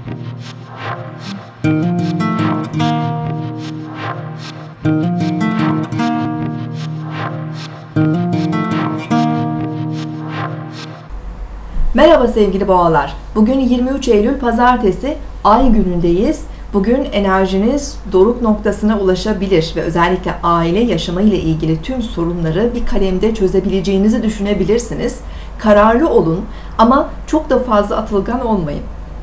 Merhaba sevgili boğalar. Bugün 23 Eylül Pazartesi, Ay günündeyiz. Bugün enerjiniz doruk noktasına ulaşabilir ve özellikle aile yaşamı ile ilgili tüm sorunları bir kalemde çözebileceğinizi düşünebilirsiniz. Kararlı olun ama çok da fazla atılgan olmayın.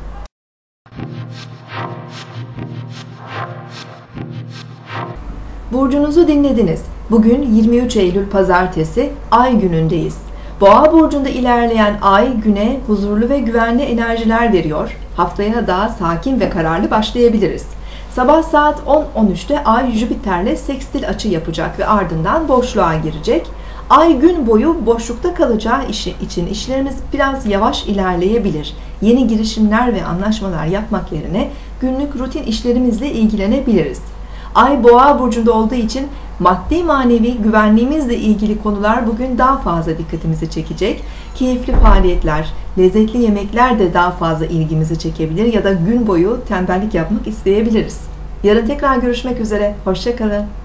Burcunuzu dinlediniz. Bugün 23 Eylül Pazartesi, Ay günündeyiz. Boğa burcunda ilerleyen Ay güne huzurlu ve güvenli enerjiler veriyor. Haftaya daha sakin ve kararlı başlayabiliriz. Sabah saat 10:13'te Ay Jüpiter'le sekstil açı yapacak ve ardından boşluğa girecek. Ay gün boyu boşlukta kalacağı için işlerimiz biraz yavaş ilerleyebilir. Yeni girişimler ve anlaşmalar yapmak yerine günlük rutin işlerimizle ilgilenebiliriz. Ay Boğa burcunda olduğu için maddi manevi güvenliğimizle ilgili konular bugün daha fazla dikkatimizi çekecek. Keyifli faaliyetler, lezzetli yemekler de daha fazla ilgimizi çekebilir ya da gün boyu tembellik yapmak isteyebiliriz. Yarın tekrar görüşmek üzere. Hoşça kalın.